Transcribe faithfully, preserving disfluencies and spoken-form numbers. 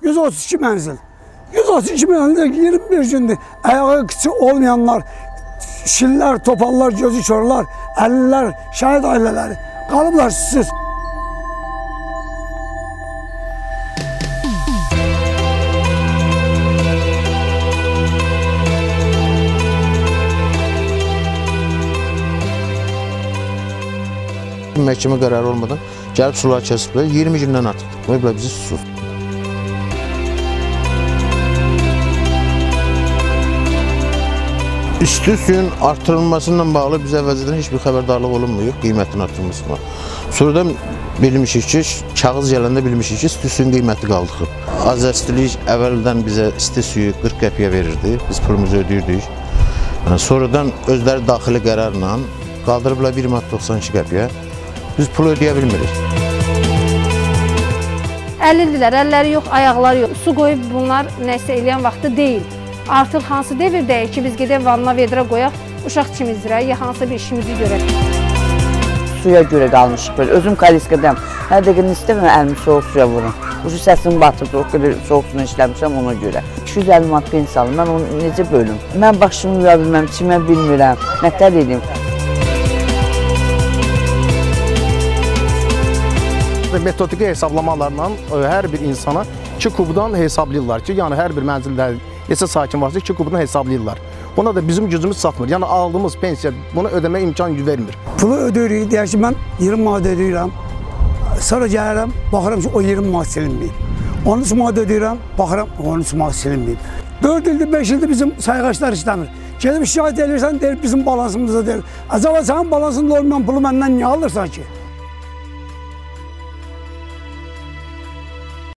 yüz otuz iki mənzil. yüz otuz iki mənzildə iyirmi bir gündür ayağı kıçı olmayanlar, şillər, topallar, gözü körlər, əlillər, şəhid ailələri qalıblar susuz. Məhkəmə qərarı olmadan gəlib sular kəsiblər, iyirmi gündən artıq qoyublar bizi susuz. İsti suyun artırılmasıyla bağlı bizə əvvəlcədən heç bir xəbərdarlıq olunmuyor, qiymətin artırılmasına. Sonradan bilmişik ki, kağız gələndə bilmişik ki, isti suyun qiyməti qaldırıb. Azəstilik əvvəldən bizə isti suyu qırx qəpiyə verirdi, biz pulumuzu ödəyirdik. Sonradan özləri daxili qərarla qaldırıblar bir manat doxsan iki qəpiyə. Biz pulu ödeyə bilmirik. Əlildirlər, əlləri yox, ayaqları yox. Su qoyub bunlar nəsə eləyən vaxtı deyil. Artıq hansı devirdəyik ki, biz gedək vanna vedrə qoyaq, uşaq çimizdirək, ya hansısa bir işimizi görək. Suya görə qalmışıq böyle. Özüm kaliskadayım. Hər dəqiqə istəmirəm əlimi soğuk suya vurun. Ucu səsimi batırdı, o qədər soğuk suyla işləmişəm ona görə. iki yüz əlli manat pensiya alım, mən onu necə bölüm? Mən başımı yuya bilməm, çimə bilmirəm, nətər edeyim? Metodiki hesablamalarla hər bir insana iki kubdan hesablayırlar ki, yəni hər bir mənzildə neçə sakin varsa iki kubdan hesablayırlar. Buna da bizim gücümüz çatmır. Yəni aldığımız pensiya bunu ödəmə imkan vermir. Pulu ödəyirik, deyək ki, mən iyirmi manat ödəyirəm. Sonra gəlirəm, baxıram ki, o iyirmi manat silinməyib. on üç manat ödəyirəm, baxıram, on üç manat silinməyib. dörd ildir, beş ildir bizim sayğaçlar işləmir. Gelib şikayət edirsən, deyir bizim balansımızda deyir. Acaba sənin balansında olmayan pulu məndən niyə alırsan ki?